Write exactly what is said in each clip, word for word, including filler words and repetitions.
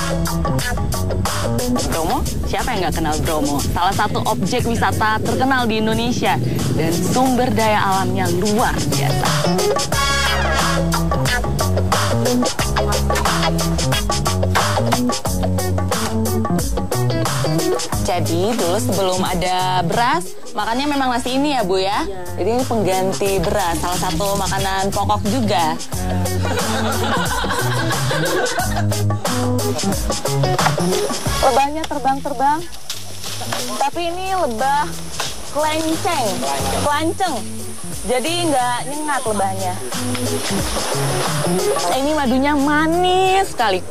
Bromo, siapa yang nggak kenal Bromo? Salah satu objek wisata terkenal di Indonesia dan sumber daya alamnya luar biasa. Jadi dulu sebelum ada beras, makannya memang nasi ini ya Bu ya? Jadi ini pengganti beras, salah satu makanan pokok juga. Lebahnya terbang-terbang, tapi ini lebah kelenceng, kelanceng. Jadi nggak nyengat lebahnya. Ini madunya manis sekali.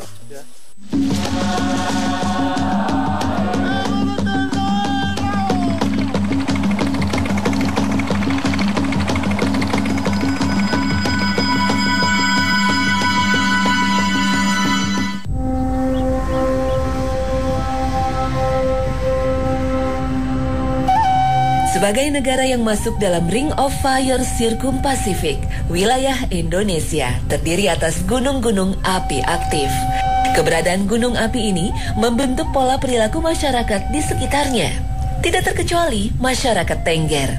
Sebagai negara yang masuk dalam Ring of Fire Sirkum Pasifik, wilayah Indonesia terdiri atas gunung-gunung api aktif. Keberadaan gunung api ini membentuk pola perilaku masyarakat di sekitarnya, tidak terkecuali masyarakat Tengger.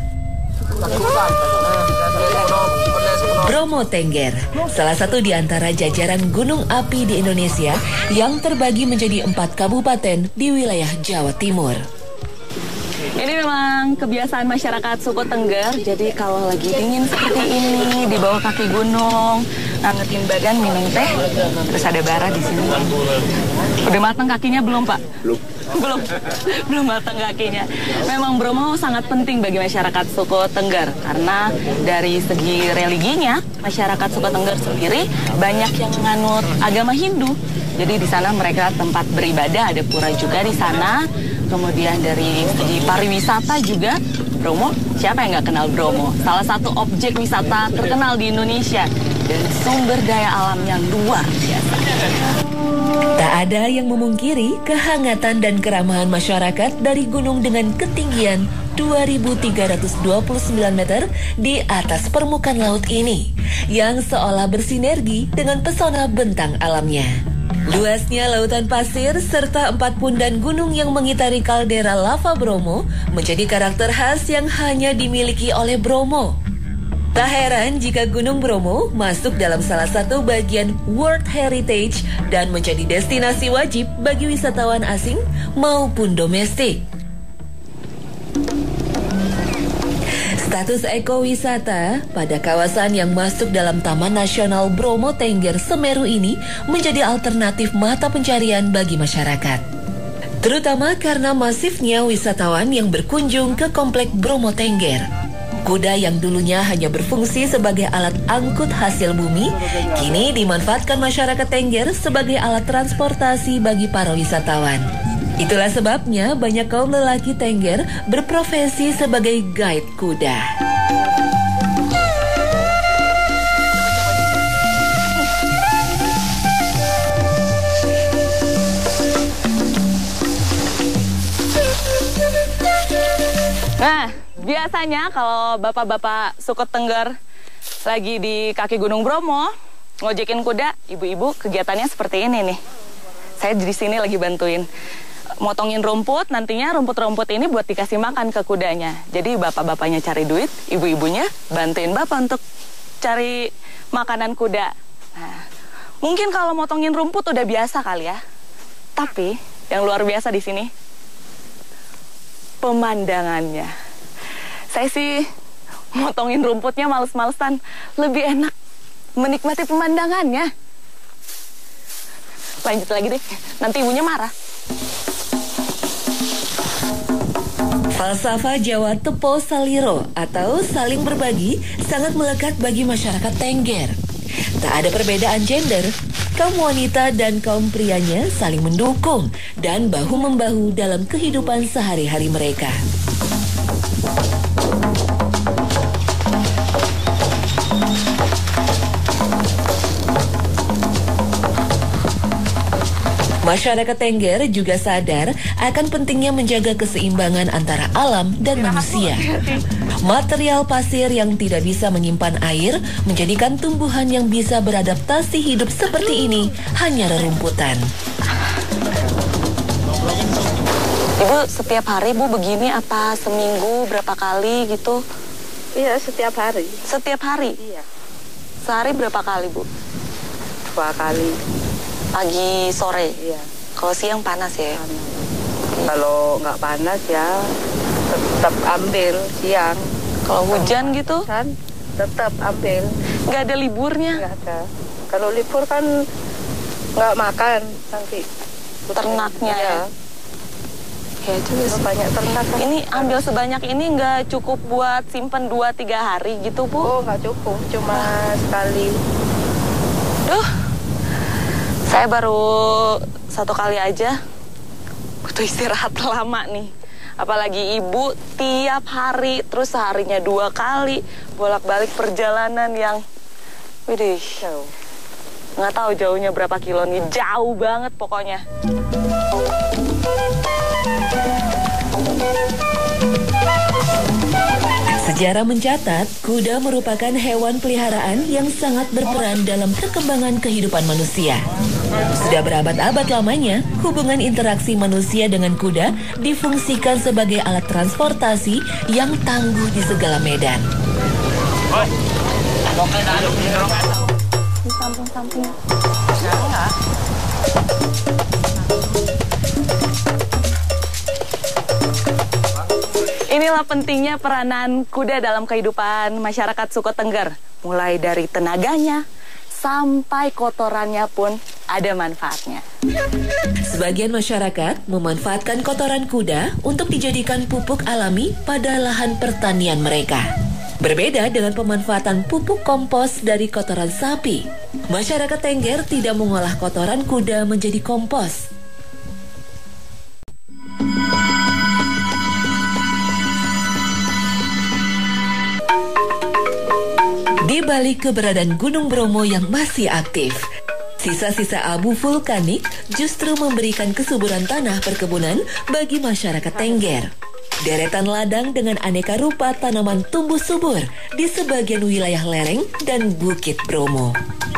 Bromo Tengger, salah satu di antara jajaran gunung api di Indonesia yang terbagi menjadi empat kabupaten di wilayah Jawa Timur. Ini memang kebiasaan masyarakat suku Tengger. Jadi kalau lagi dingin seperti ini di bawah kaki gunung, ngangetin badan, minum teh, terus ada bara di sini. Udah matang kakinya belum Pak? Belum. Belum. Belum matang kakinya. Memang Bromo sangat penting bagi masyarakat suku Tengger karena dari segi religinya masyarakat suku Tengger sendiri banyak yang menganut agama Hindu. Jadi di sana mereka tempat beribadah, ada pura juga di sana. Kemudian dari segi pariwisata juga, Bromo, siapa yang nggak kenal Bromo? Salah satu objek wisata terkenal di Indonesia dan sumber daya alamnya luar biasa. Tak ada yang memungkiri kehangatan dan keramahan masyarakat dari gunung dengan ketinggian dua ribu tiga ratus dua puluh sembilan meter di atas permukaan laut ini, yang seolah bersinergi dengan pesona bentang alamnya. Luasnya lautan pasir serta empat pundan gunung yang mengitari kaldera lava Bromo menjadi karakter khas yang hanya dimiliki oleh Bromo. Tak heran jika Gunung Bromo masuk dalam salah satu bagian World Heritage dan menjadi destinasi wajib bagi wisatawan asing maupun domestik. Status ekowisata pada kawasan yang masuk dalam Taman Nasional Bromo Tengger Semeru ini menjadi alternatif mata pencarian bagi masyarakat. Terutama karena masifnya wisatawan yang berkunjung ke komplek Bromo Tengger. Kuda yang dulunya hanya berfungsi sebagai alat angkut hasil bumi, kini dimanfaatkan masyarakat Tengger sebagai alat transportasi bagi para wisatawan. Itulah sebabnya banyak kaum lelaki Tengger berprofesi sebagai guide kuda. Nah, biasanya kalau bapak-bapak suku Tengger lagi di kaki Gunung Bromo, ngojekin kuda, ibu-ibu kegiatannya seperti ini nih. Saya di sini lagi bantuin motongin rumput, nantinya rumput-rumput ini buat dikasih makan ke kudanya. Jadi bapak-bapaknya cari duit, ibu-ibunya bantuin bapak untuk cari makanan kuda. Nah, mungkin kalau motongin rumput udah biasa kali ya. Tapi yang luar biasa di sini pemandangannya. Saya sih motongin rumputnya males-malesan, lebih enak menikmati pemandangannya. Lanjut lagi deh, nanti ibunya marah. Falsafah Jawa Tepo Saliro atau saling berbagi sangat melekat bagi masyarakat Tengger. Tak ada perbedaan gender, kaum wanita dan kaum prianya saling mendukung dan bahu-membahu dalam kehidupan sehari-hari mereka. Masyarakat Tengger juga sadar akan pentingnya menjaga keseimbangan antara alam dan manusia. Material pasir yang tidak bisa menyimpan air menjadikan tumbuhan yang bisa beradaptasi hidup seperti ini hanya rerumputan. Ibu setiap hari Bu begini apa seminggu berapa kali gitu? Iya, setiap hari. Setiap hari? Iya. Sehari berapa kali Bu? Dua kali. Pagi, sore? Iya. Kalau siang panas ya? Panas. Kalau nggak panas ya tetap ambil siang. Kalau hujan gitu? Kan tetap ambil. Nggak ada liburnya? Nggak ada. Kalau libur kan nggak makan nanti. Ternaknya ya? Ya juga sih. Banyak ternak kan. Ini ambil sebanyak ini nggak cukup buat simpen dua tiga hari gitu Bu? Oh, nggak cukup. Cuma sekali. Duh, saya baru satu kali aja butuh istirahat lama nih. Apalagi ibu tiap hari, terus seharinya dua kali bolak-balik perjalanan yang, widih, Jauh. nggak tahu jauhnya berapa kilo nih, jauh banget pokoknya. Sejarah mencatat, kuda merupakan hewan peliharaan yang sangat berperan dalam perkembangan kehidupan manusia. Sudah berabad-abad lamanya, hubungan interaksi manusia dengan kuda difungsikan sebagai alat transportasi yang tangguh di segala medan. Di samping-samping. Inilah pentingnya peranan kuda dalam kehidupan masyarakat suku Tengger. Mulai dari tenaganya sampai kotorannya pun ada manfaatnya. Sebagian masyarakat memanfaatkan kotoran kuda untuk dijadikan pupuk alami pada lahan pertanian mereka. Berbeda dengan pemanfaatan pupuk kompos dari kotoran sapi, masyarakat Tengger tidak mengolah kotoran kuda menjadi kompos. Di balik keberadaan Gunung Bromo yang masih aktif, sisa-sisa abu vulkanik justru memberikan kesuburan tanah perkebunan bagi masyarakat Tengger. Deretan ladang dengan aneka rupa tanaman tumbuh subur di sebagian wilayah lereng dan Bukit Bromo.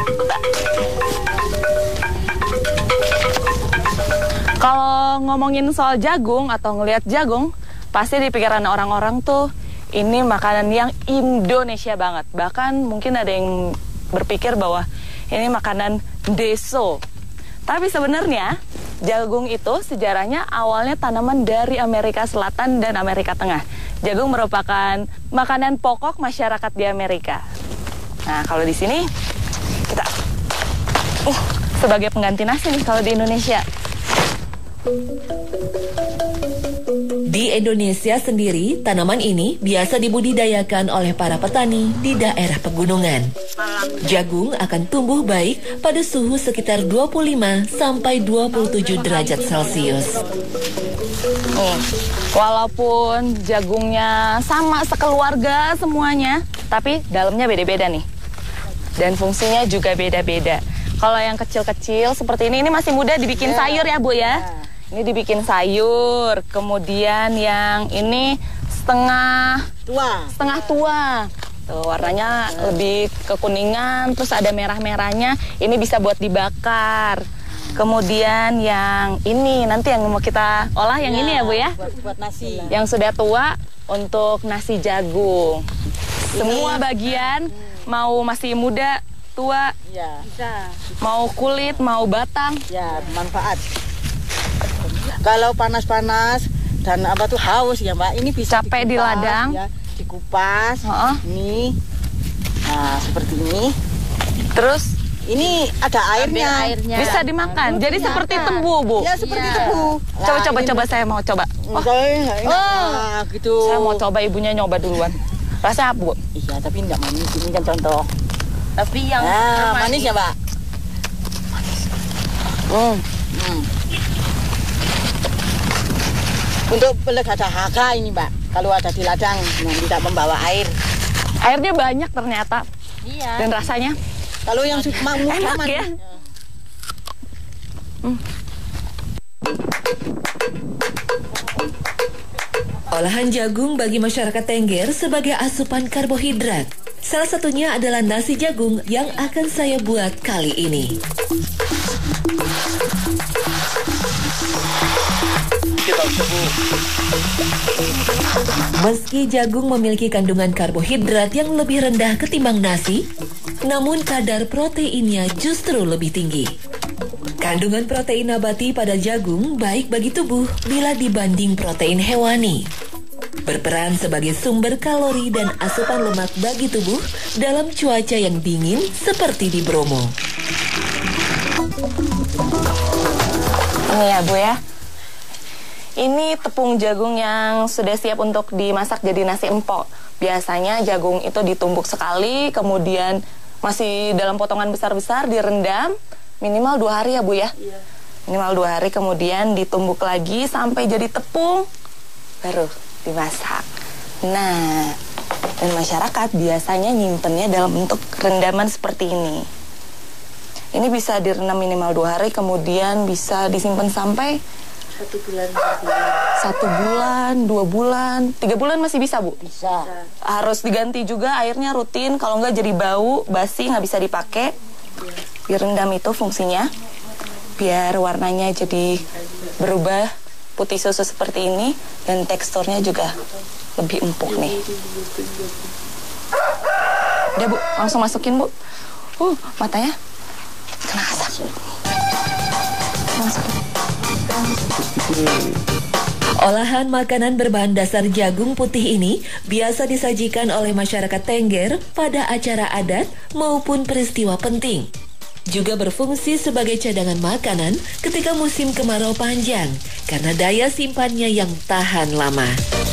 Kalau ngomongin soal jagung atau ngelihat jagung, pasti di pikiran orang-orang tuh ini makanan yang Indonesia banget. Bahkan mungkin ada yang berpikir bahwa ini makanan deso. Tapi sebenarnya jagung itu sejarahnya awalnya tanaman dari Amerika Selatan dan Amerika Tengah. Jagung merupakan makanan pokok masyarakat di Amerika. Nah, kalau di sini kita uh sebagai pengganti nasi nih kalau di Indonesia. Di Indonesia sendiri, tanaman ini biasa dibudidayakan oleh para petani di daerah pegunungan. Jagung akan tumbuh baik pada suhu sekitar dua puluh lima sampai dua puluh tujuh derajat Celcius. Nih, walaupun jagungnya sama sekeluarga semuanya, tapi dalamnya beda-beda nih. Dan fungsinya juga beda-beda. Kalau yang kecil-kecil seperti ini, ini masih muda dibikin sayur ya Bu ya? Ini dibikin sayur, kemudian yang ini setengah tua, setengah tua. Tuh, warnanya lebih kekuningan, terus ada merah-merahnya. Ini bisa buat dibakar. Kemudian yang ini nanti yang mau kita olah yang ya, ini ya Bu ya? Buat, buat nasi. Yang sudah tua untuk nasi jagung. Ini. Semua bagian mau masih muda, tua, ya. Bisa. Mau kulit, mau batang. Ya, manfaat. Kalau panas-panas dan apa tuh haus ya Mbak, ini bisa capek dikupas, di ladang, ya, dikupas, uh-uh. Ini, nah seperti ini. Terus ini ada airnya, airnya. Bisa dimakan. Nah, jadi dimakan. seperti tebu Bu. Ya seperti ya. tebu. Coba nah, coba ini... coba saya mau coba. Oh, oh. Nah, gitu. Saya mau coba, ibunya nyoba duluan. Rasanya apa Bu? Iya tapi enggak manis, ini kan contoh. Tapi yang nah, manis ya Mbak. Manis. Hmm. Hmm. Untuk pelek ada haka ini Mbak, kalau ada di ladang yang tidak membawa air. Airnya banyak ternyata. Iya. Dan rasanya kalau yang suka enak aman. Ya. Hmm. Olahan jagung bagi masyarakat Tengger sebagai asupan karbohidrat. Salah satunya adalah nasi jagung yang akan saya buat kali ini. Meski jagung memiliki kandungan karbohidrat yang lebih rendah ketimbang nasi, namun kadar proteinnya justru lebih tinggi. Kandungan protein nabati pada jagung baik bagi tubuh bila dibanding protein hewani. Berperan sebagai sumber kalori dan asupan lemak bagi tubuh dalam cuaca yang dingin seperti di Bromo. Ini ya Bu ya. Ini tepung jagung yang sudah siap untuk dimasak jadi nasi empok. Biasanya jagung itu ditumbuk sekali, kemudian masih dalam potongan besar-besar direndam minimal dua hari ya Bu ya. Iya. Minimal dua hari, kemudian ditumbuk lagi sampai jadi tepung, baru dimasak. Nah, dan masyarakat biasanya nyimpennya dalam bentuk rendaman seperti ini. Ini bisa direndam minimal dua hari, kemudian bisa disimpan sampai Satu bulan, satu bulan, dua bulan, tiga bulan masih bisa Bu? Bisa. Harus diganti juga airnya rutin, kalau nggak jadi bau, basi, nggak bisa dipakai. Direndam itu fungsinya, biar warnanya jadi berubah putih susu seperti ini, dan teksturnya juga lebih empuk nih. Udah Bu, langsung masukin Bu. Uh, matanya kena asap. Masukin. Olahan makanan berbahan dasar jagung putih ini biasa disajikan oleh masyarakat Tengger pada acara adat maupun peristiwa penting. Juga berfungsi sebagai cadangan makanan ketika musim kemarau panjang karena daya simpannya yang tahan lama.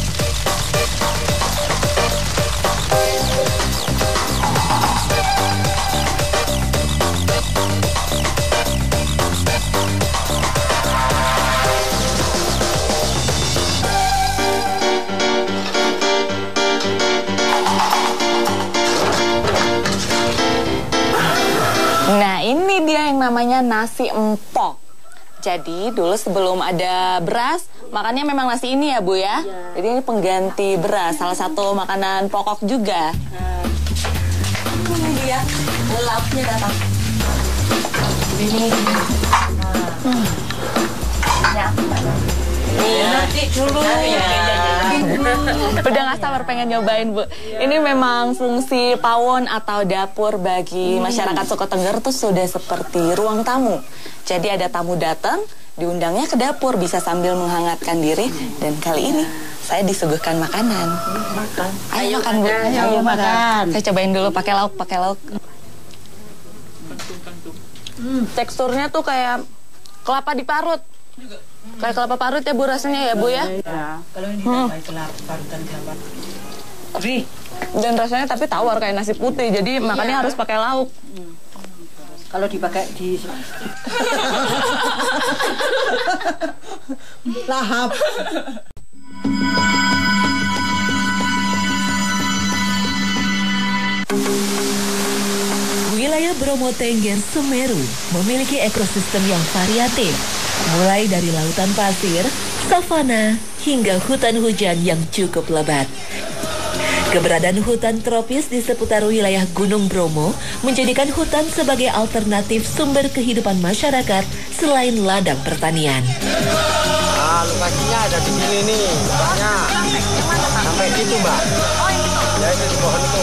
Nah, ini dia yang namanya nasi empok. Jadi dulu sebelum ada beras, makannya memang nasi ini ya Bu ya. Ya. Jadi ini pengganti beras, salah satu makanan pokok juga. Nah, ini dia, lauknya datang. Ini. Hmm. Ya. Nanti dulu. Udah gak sabar pengen nyobain Bu. Ini memang fungsi pawon atau dapur bagi masyarakat suku Tengger tuh sudah seperti ruang tamu. Jadi ada tamu datang, diundangnya ke dapur, bisa sambil menghangatkan diri. Dan kali ini saya disuguhkan makanan. Makan. Ayo, Ayo makan Bu. Ayo, Ayo makan. Saya cobain dulu pakai lauk, pakai lauk. Hmm, teksturnya tuh kayak kelapa diparut. Kayak kelapa parut ya Bu rasanya ya Bu ya? Ya. Kalau ini hmm. kelapa parutan kelapa. Dan rasanya tapi tawar kayak nasi putih, jadi iya. Makannya harus pakai lauk. Hmm. Kalau dipakai di lahap. Wilayah Bromo Tengger Semeru memiliki ekosistem yang variatif, mulai dari lautan pasir, savana, hingga hutan hujan yang cukup lebat. Keberadaan hutan tropis di seputar wilayah Gunung Bromo menjadikan hutan sebagai alternatif sumber kehidupan masyarakat selain ladang pertanian. Nah, lokasinya ada di sini nih, lukanya sampai situ Mbak. Oh itu? Ya itu di pohon itu.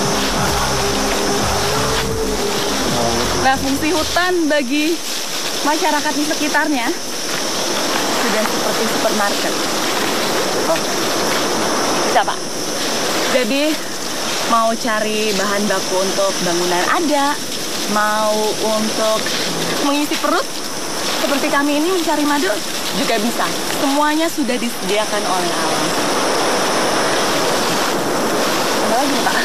Nah, fungsi hutan bagi masyarakat di sekitarnya sudah seperti supermarket. Oh. Bisa Pak. Jadi mau cari bahan baku untuk bangunan ada, mau untuk mengisi perut seperti kami ini mencari madu juga bisa. Semuanya sudah disediakan oleh alam. Ada lagi Pak?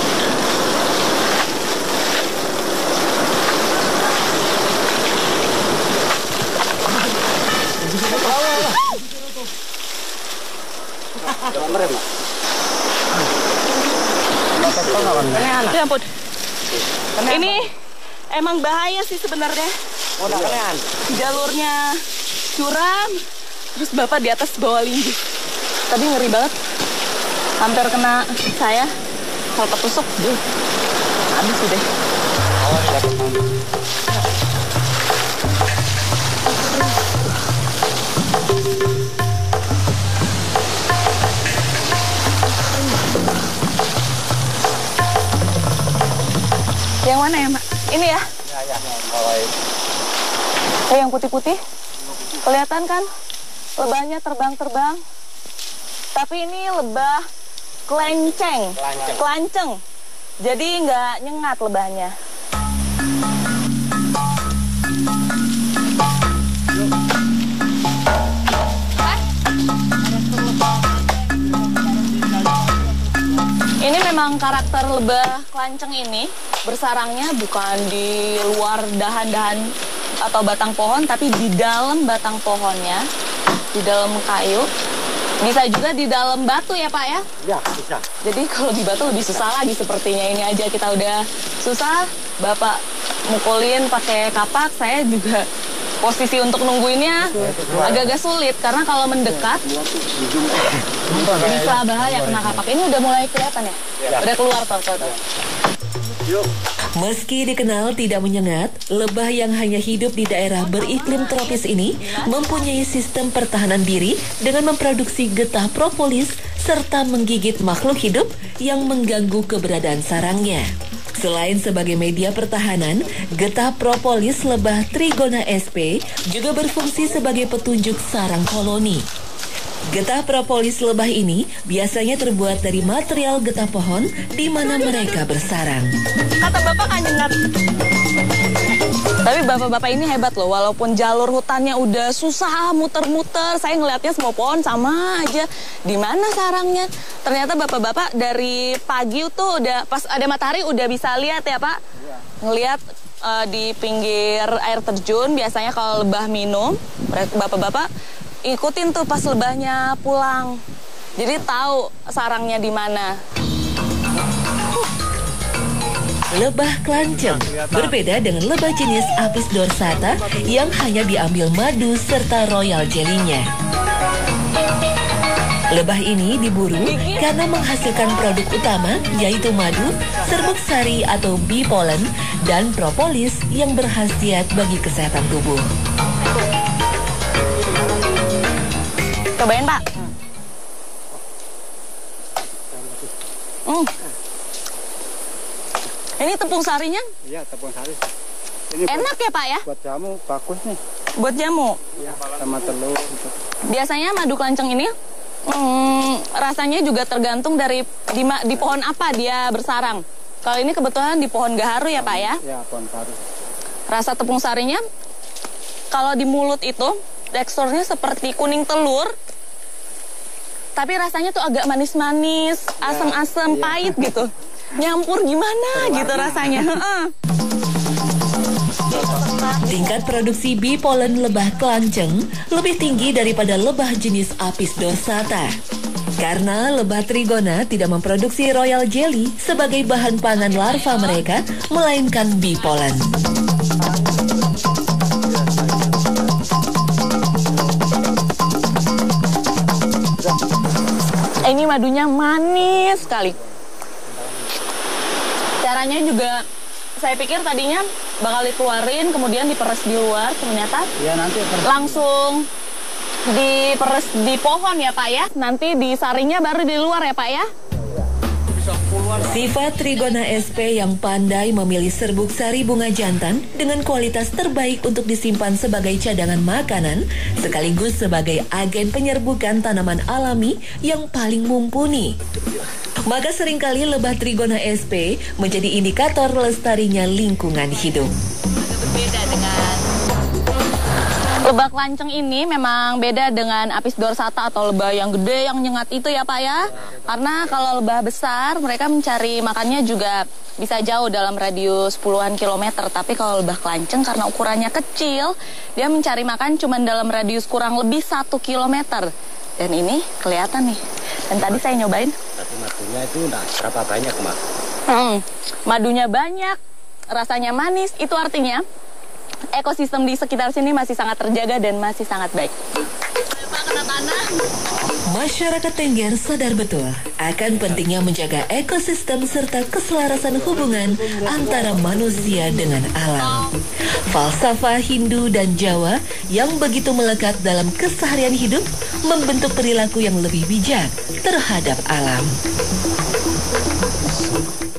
Ya ampun. Ini emang bahaya sih sebenarnya. Jalurnya curam, terus Bapak di atas bawa linggis. Tadi ngeri banget. Hampir kena saya. Kalau ketusuk, duh. Habis deh. Ini ya? Ya, ya, bawa ini. Oh, yang putih-putih. Kelihatan kan? Lebahnya terbang-terbang. Tapi ini lebah kelenceng. Kelanceng. Kelanceng. Jadi nggak nyengat lebahnya. Ini memang karakter lebah kelanceng ini bersarangnya bukan di luar dahan-dahan atau batang pohon, tapi di dalam batang pohonnya, di dalam kayu. Bisa juga di dalam batu ya Pak ya? Ya, bisa. Jadi kalau di batu lebih susah lagi sepertinya. Ini aja kita udah susah, Bapak mukulin pakai kapak, saya juga posisi untuk nungguinnya agak-agak sulit. Karena kalau mendekat, bisa bahaya kena kapak. Ini udah mulai kelihatan ya? Udah keluar tuh, tuh, tuh. Meski dikenal tidak menyengat, lebah yang hanya hidup di daerah beriklim tropis ini mempunyai sistem pertahanan diri dengan memproduksi getah propolis serta menggigit makhluk hidup yang mengganggu keberadaan sarangnya. Selain sebagai media pertahanan, getah propolis lebah Trigona sp juga berfungsi sebagai petunjuk sarang koloni. Getah propolis lebah ini biasanya terbuat dari material getah pohon di mana mereka bersarang. Kata Bapak kan nyengat. Tapi bapak-bapak ini hebat loh, walaupun jalur hutannya udah susah muter-muter, saya ngelihatnya semua pohon sama aja. Di mana sarangnya? Ternyata bapak-bapak dari pagi tuh udah pas ada matahari udah bisa lihat ya Pak. Ngelihat uh, di pinggir air terjun biasanya kalau lebah minum, bapak-bapak ikutin tuh pas lebahnya pulang. Jadi tahu sarangnya di mana. Lebah kelanceng berbeda dengan lebah jenis Apis dorsata yang hanya diambil madu serta royal jelly-nya. Lebah ini diburu karena menghasilkan produk utama yaitu madu, serbuk sari atau bee pollen, dan propolis yang berkhasiat bagi kesehatan tubuh. Cobain Pak. Hmm. Ini tepung sarinya? Iya, tepung sari. Ini enak ya Pak ya? Buat jamu bagus nih. Buat jamu? Iya, sama telur. Gitu. Biasanya madu kelanceng ini hmm, rasanya juga tergantung dari di, di pohon apa dia bersarang. Kalau ini kebetulan di pohon gaharu ya Pak ya? Iya, pohon gaharu. Rasa tepung sarinya kalau di mulut itu teksturnya seperti kuning telur. Tapi rasanya tuh agak manis-manis, asam-asam, ya, pahit gitu. Nyampur gimana Terwarna. Gitu rasanya. Tingkat produksi bee pollen lebah kelanceng lebih tinggi daripada lebah jenis Apis dorsata. Karena lebah Trigona tidak memproduksi royal jelly sebagai bahan pangan larva mereka, melainkan bee pollen. Ini madunya manis sekali. Caranya juga saya pikir tadinya bakal dikeluarin kemudian diperes di luar, ternyata ya, nanti langsung diperes di pohon ya Pak ya. Nanti disaringnya baru di luar ya Pak ya. Sifat Trigona sp yang pandai memilih serbuk sari bunga jantan dengan kualitas terbaik untuk disimpan sebagai cadangan makanan, sekaligus sebagai agen penyerbukan tanaman alami yang paling mumpuni. Maka seringkali lebah Trigona sp menjadi indikator lestarinya lingkungan hidup. Berbeda dengan lebah kelanceng ini, memang beda dengan Apis dorsata atau lebah yang gede yang nyengat itu ya Pak ya. Karena kalau lebah besar mereka mencari makannya juga bisa jauh dalam radius puluhan kilometer. Tapi kalau lebah kelanceng karena ukurannya kecil, dia mencari makan cuma dalam radius kurang lebih satu kilometer. Dan ini kelihatan nih. Dan tadi saya nyobain. Tapi madunya itu enggak berapa banyak Mbak? Hmm, madunya banyak, rasanya manis. Itu artinya ekosistem di sekitar sini masih sangat terjaga dan masih sangat baik. Masyarakat Tengger sadar betul akan pentingnya menjaga ekosistem serta keselarasan hubungan antara manusia dengan alam. Falsafah Hindu dan Jawa yang begitu melekat dalam keseharian hidup membentuk perilaku yang lebih bijak terhadap alam.